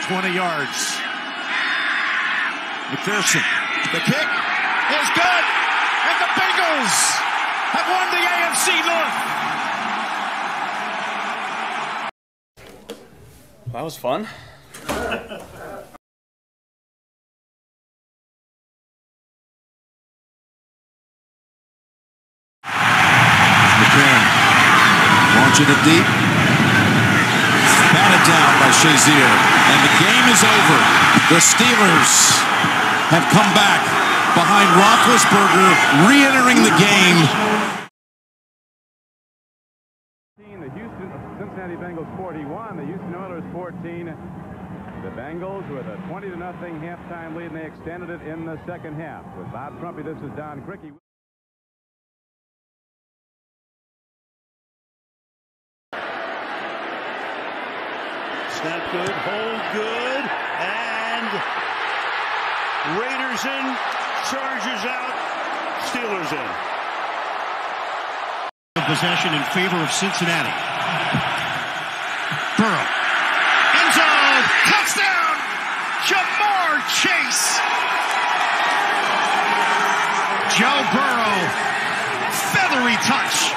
20 yards. McPherson, the kick is good, and the Bengals have won the AFC North. That was fun. McCann launching it deep. Batted down by Shazier. And the game is over. The Steelers have come back behind Roethlisberger, re-entering the game. The Cincinnati Bengals 41, the Houston Oilers 14. The Bengals with a 20-0 halftime lead, and they extended it in the second half. With Bob Trumpy, this is Don Criqui. Snap good, hold good, and Raiders in, Chargers out, Steelers in. Possession in favor of Cincinnati. Burrow. End zone. Touchdown. Jamar Chase. Joe Burrow. Feathery touch.